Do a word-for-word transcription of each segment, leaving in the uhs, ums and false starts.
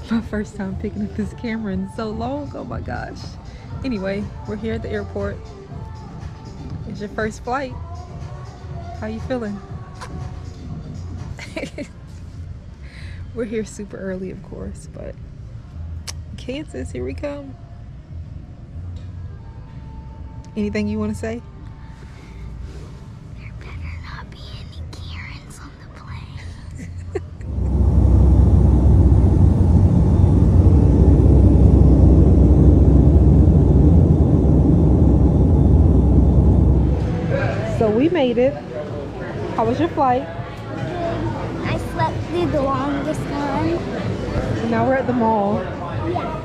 is my first time picking up this camera in so long. Oh my gosh. Anyway, we're here at the airport. It's your first flight. How you feeling? We're here super early, of course, but Kansas, here we come. Anything you want to say? There better not be any Karens on the plane. So we made it. How was your flight? I slept through the longest one. And now we're at the mall. Yeah.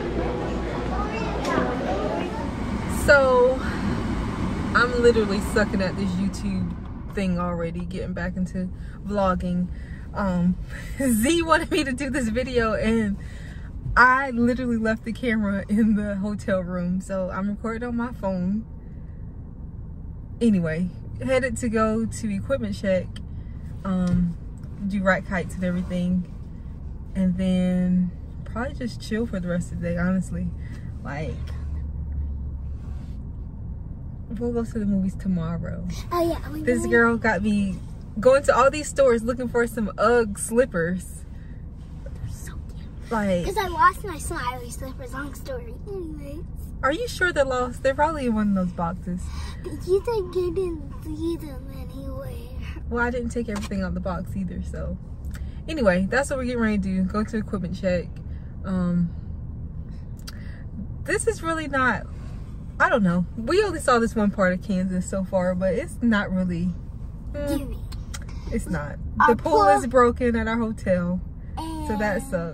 So I'm literally sucking at this YouTube thing already, getting back into vlogging. Um, Z wanted me to do this video and I literally left the camera in the hotel room. So I'm recording on my phone. Anyway, headed to go to equipment check, um, do rack heights and everything. And then probably just chill for the rest of the day, honestly. Like, we'll go to the movies tomorrow. Oh yeah. We This going? girl got me going to all these stores looking for some UGG slippers. They're so cute. Like, Because I lost my smiley slippers. Long story. Anyways. are you sure they're lost? They're probably in one of those boxes. You think you didn't see them anywhere. Well, I didn't take everything out the box either, so. Anyway, that's what we're getting ready to do. Go to equipment check. Um, this is really not, I don't know. We only saw this one part of Kansas so far, but it's not really, mm, Give me. it's not. Our The pool pool- is broken at our hotel, so that And- sucks.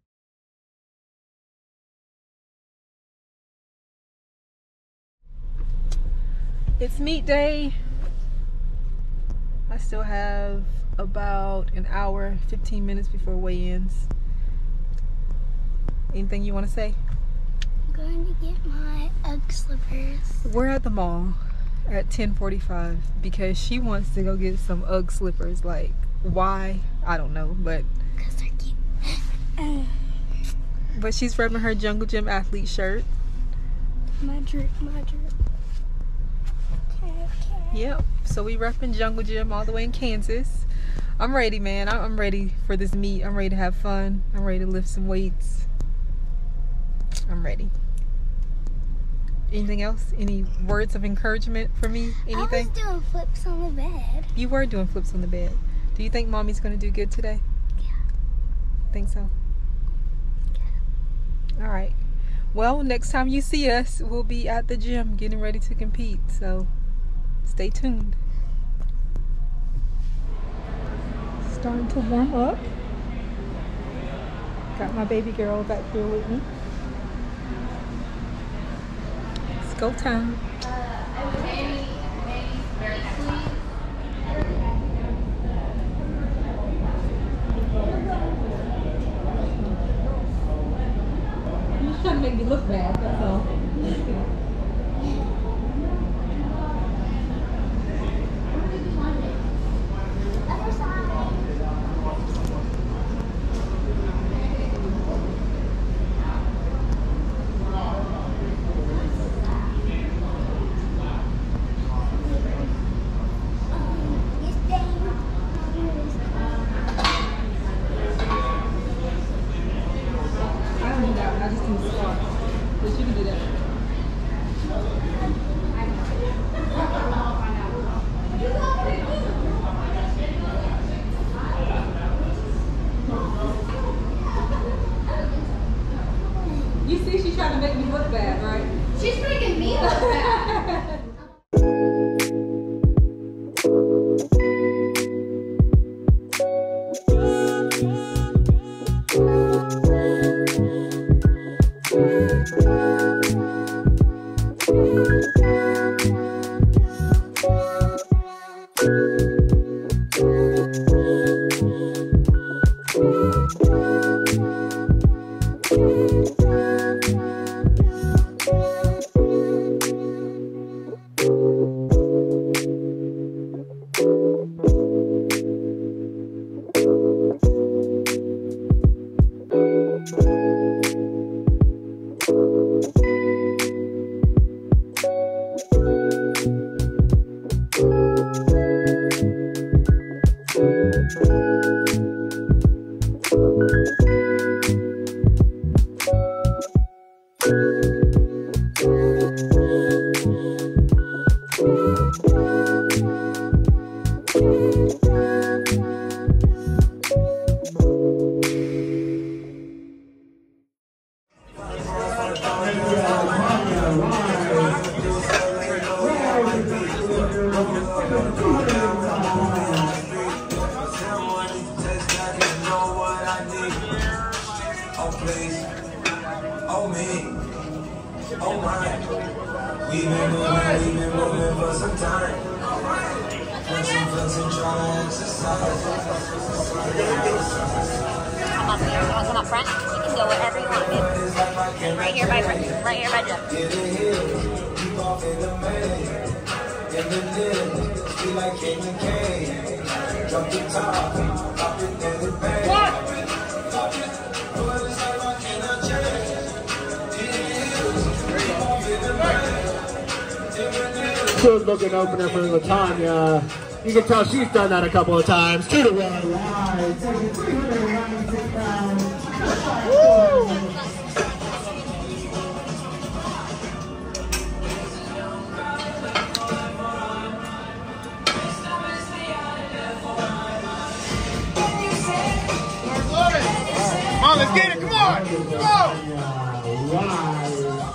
It's meet day. I still have about an hour, fifteen minutes before weigh-ins. Anything you want to say? I'm going to get my UGG slippers. We're at the mall at ten forty-five because she wants to go get some UGG slippers. Like, why? I don't know, but Because they're cute. Uh, but she's repping her Jungle Gym athlete shirt. my drip, my drip. Okay, okay. Yep. So we repping Jungle Gym all the way in Kansas. I'm ready, man. I- I'm ready for this meet. I'm ready to have fun. I'm ready to lift some weights. I'm ready. Anything else? Any words of encouragement for me? Anything? I was doing flips on the bed. You were doing flips on the bed. Do you think mommy's gonna do good today? Yeah. Think so? All right. Well, next time you see us, we'll be at the gym getting ready to compete. So stay tuned. Starting to warm up. Got my baby girl back here with me. It's go time. You're just trying to make me look bad, that's all. Other side. I don't do that one, I just do squats. But you can do that. place. Oh me, oh my. We've been moving, we've been moving for some time. Flexing, flexing, trying to exercise. Come up here. You want to come up front? You can go wherever you want, babe. Right here by right here by Jeff. Get in here, keep off in the main. In the din, feel like King and Kane. Drop the top, pop it, then it bang. What? Pop it, but it's like I cannot change. Keep off in the main. Good looking opener for Latanya. You can tell she's done that a couple of times. Two to one. Wide, taking three hundred ninety-six pounds. Woo! Come on, let's get it. Come on. Come on. Wide.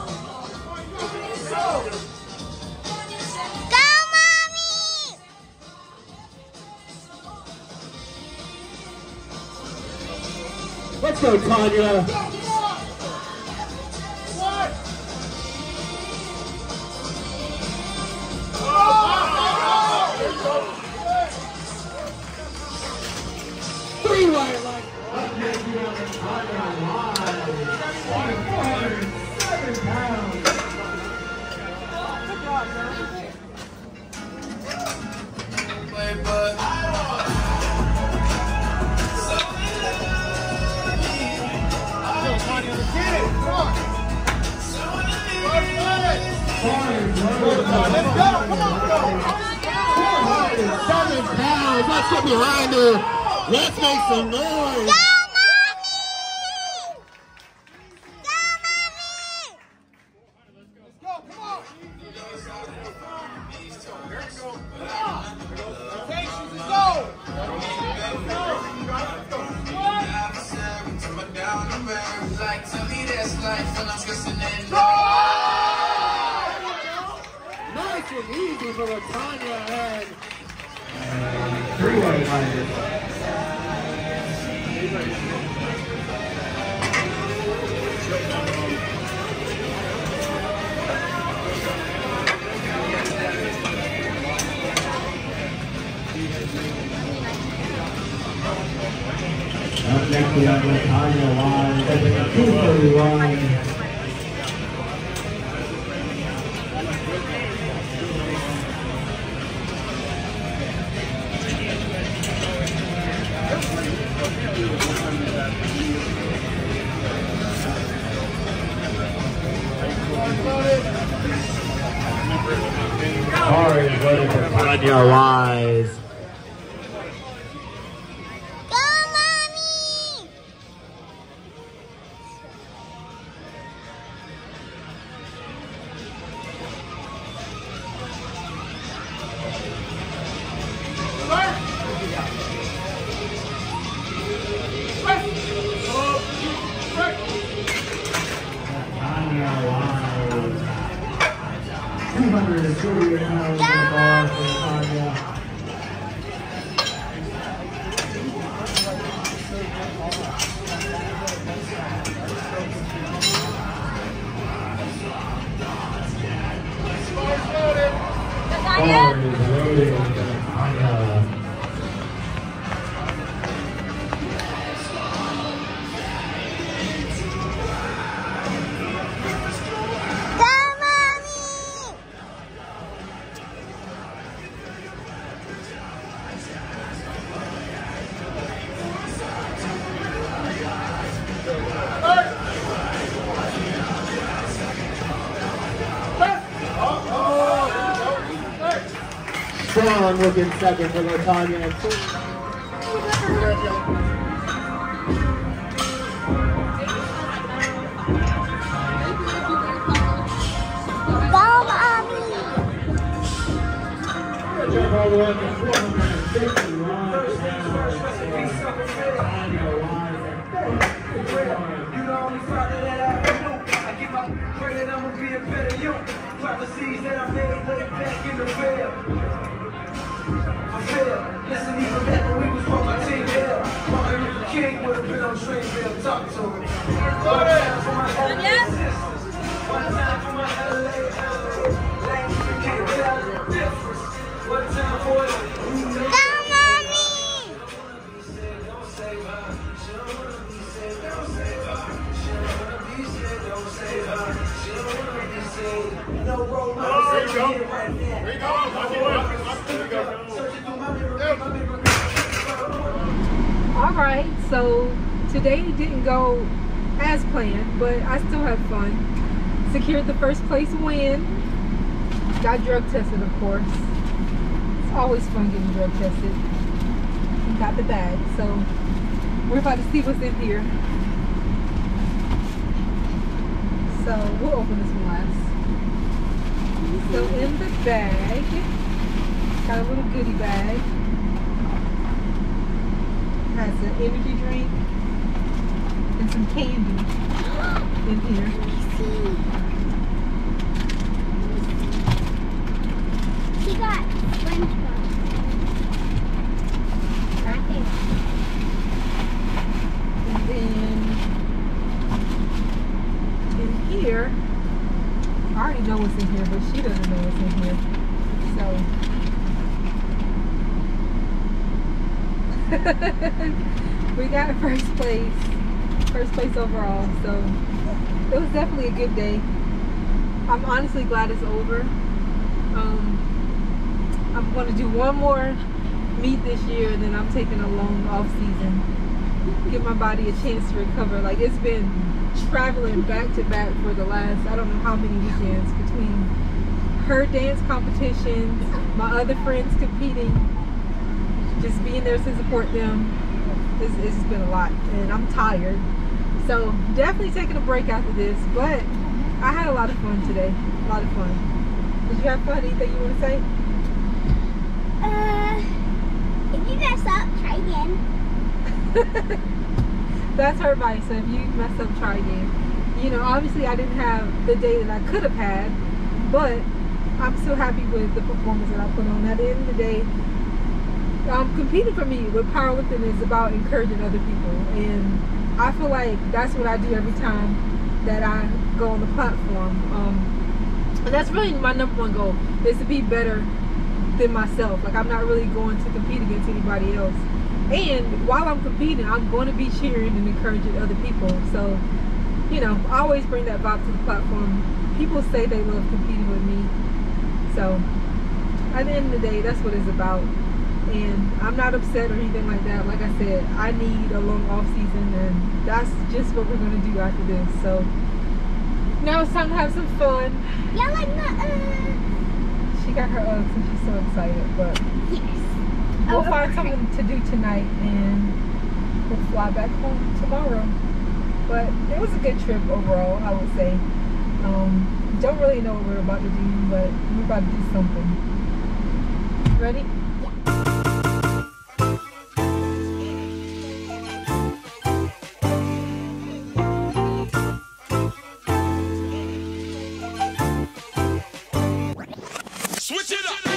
Let's go, Tanya. Three white lights. Seven pounds. Let's go! Come on, go! Seven pounds. Let's get behind her. Let's make some noise. Go, mommy! Go, mommy! Let's go! Come on! Okay, shoot, let's go! Nice and easy for Latanya and three white lights. Up next we have Latanya Wise at two thirty-one. Sorry, voted for Latanya Wise. two hundred thirty pounds on the bar for Latanya. Bar is loaded for Latanya. Strong looking second for Latanya. Jump all the way up to four hundred fifty-one You the only father that I ever knew. I give my credit, I'ma be a better you. Prophecies that I made way back in the field. I feel, listen, even back when we was from my team here. Martin Luther King would have been on train, talk to him. Alright, so today didn't go as planned, but I still had fun. Secured the first place win. Got drug tested, of course. It's always fun getting drug tested. And got the bag, so we're about to see what's in here. So we'll open this one last. So in the bag, got a little goodie bag. Has an energy drink and some candy in here. Let me see. She got SpongeBob. Right there. And then in here, I already know what's in here, but she doesn't know what's in here. So we got first place, first place overall, so it was definitely a good day. I'm honestly glad it's over. Um, I'm going to do one more meet this year, and then I'm taking a long off season. Give my body a chance to recover. Like, it's been traveling back to back for the last, I don't know how many weekends, between her dance competitions, my other friends competing, just being there to support them. It's, it's been a lot, and I'm tired. So definitely taking a break after this, but I had a lot of fun today. A lot of fun. Did you have fun? Anything you want to say? Uh, if you mess up, try again. That's her advice. So if you mess up, try again. You know, obviously I didn't have the day that I could have had, but I'm still happy with the performance that I put on. At the end of the day, um, competing for me with powerlifting is about encouraging other people, and I feel like that's what I do every time that I go on the platform. Um, and that's really my number one goal, is to be better than myself. Like, I'm not really going to compete against anybody else. And while I'm competing, I'm going to be cheering and encouraging other people. So, you know, I always bring that vibe to the platform. People say they love competing with me. So, at the end of the day, that's what it's about. And I'm not upset or anything like that. Like I said, I need a long off season, and that's just what we're going to do after this. So, now it's time to have some fun. Yeah, like my, uh... She got her Uggs and she's so excited, but... Yes. We'll Oh, find okay. something to do tonight, and we'll fly back home tomorrow. But it was a good trip overall, I would say. Um, don't really know what we're about to do, but we're about to do something. Ready? Switch it up.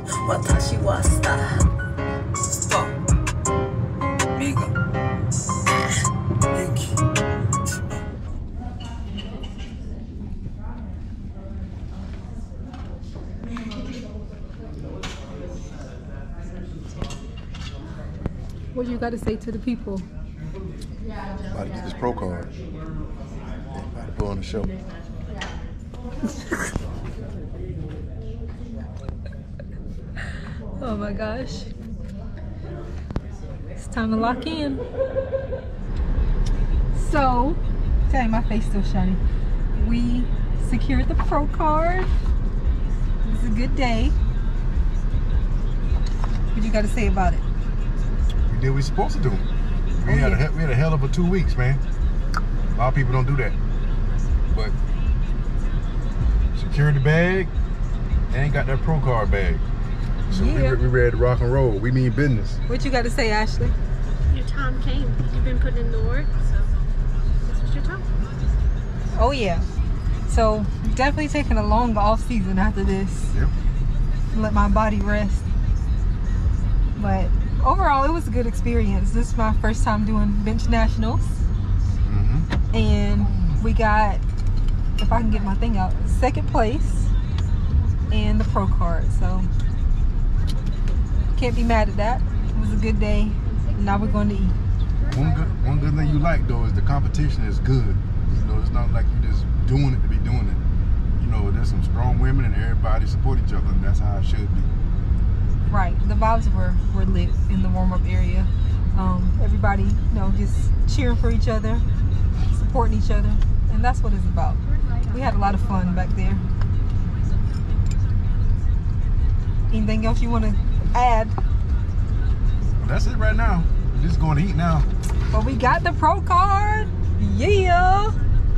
Watashi wa star. Oh. Miga. Yuki. What do you got to say to the people? About to get this pro card. About to put on the show. Oh my gosh. It's time to lock in. So, tell you my face still shiny. We secured the pro card. It was a good day. What you got to say about it? We did what we supposed to do. We, Oh, had yeah. a, we had a hell of a two weeks, man. A lot of people don't do that. But secured the bag and got that pro card bag. So Yeah. we, we ready to rock and roll. We mean business. What you got to say, Ashley? Your time came. You've been putting in the work, so this was your time. Oh yeah. So definitely taking a long off season after this. Yep. Let my body rest. But overall, it was a good experience. This is my first time doing bench nationals, Mm-hmm. and we got, if I can get my thing out, second place and the pro card. So can't be mad at that. It was a good day. Now we're going to eat. One good, one good thing you like though is the competition is good. You know, it's not like you just doing it to be doing it. You know, there's some strong women and everybody support each other, and that's how it should be. Right, the vibes were, were lit in the warm-up area. Um, everybody, you know, just cheering for each other, supporting each other, and that's what it's about. We had a lot of fun back there. Anything else you want to add? Well, that's it right now. We're just going to eat now. Well, we got the pro card. Yeah.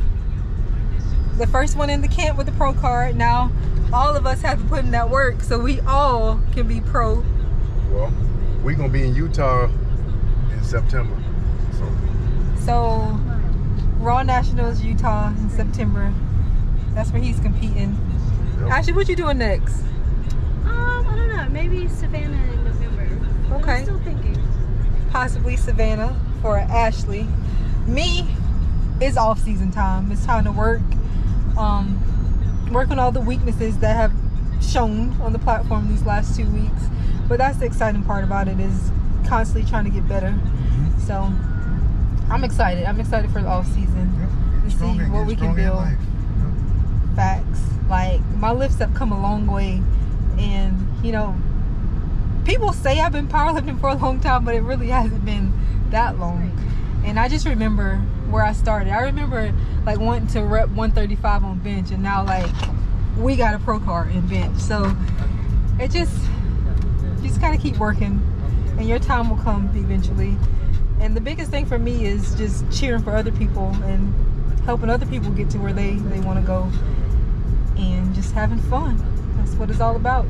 The first one in the camp with the pro card. Now, all of us have to put in that work so we all can be pro. Well, we're going to be in Utah in September. So, So, Raw Nationals, Utah in September. That's where he's competing. yep. Ashley, what you doing next? Um, I don't know. Maybe Savannah in November. Okay. I'm still thinking. Possibly Savannah for Ashley. Me, it's off season time. It's time to work. Um, work on all the weaknesses that have shown on the platform these last two weeks. But that's the exciting part about it, is constantly trying to get better. Mm-hmm. So I'm excited. I'm excited for the off season Yep. to see Strong and what get we can strong in build. life. Yep. Facts. Like, my lifts have come a long way, and you know, people say I've been powerlifting for a long time, but it really hasn't been that long. And I just remember where I started. I remember like wanting to rep one thirty-five on bench, and now like we got a pro card in bench. So it just you just gotta keep working, and your time will come eventually. And the biggest thing for me is just cheering for other people and helping other people get to where they they want to go, and just having fun. That's what it's all about.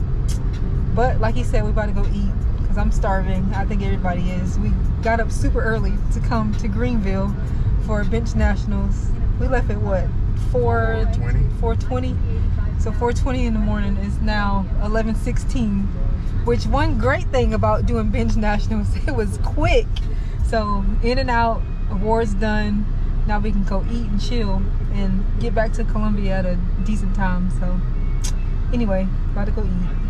But like he said, we about to go eat because I'm starving. I think everybody is. We got up super early to come to Greenville for bench nationals. We left at what, four twenty. four twenty. So four twenty in the morning is now eleven sixteen. Which, one great thing about doing bench nationals, it was quick. So in and out, awards done. Now we can go eat and chill and get back to Columbia at a decent time. So anyway, about to go eat.